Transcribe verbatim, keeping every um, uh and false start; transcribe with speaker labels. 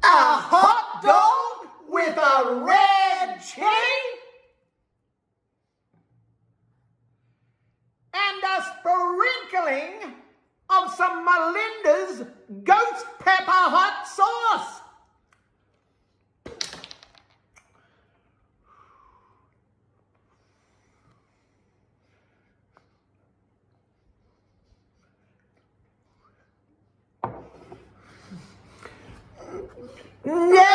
Speaker 1: A hot dog with a red chili and a sprinkling of some Melinda's ghost pepper hot sauce. Yeah.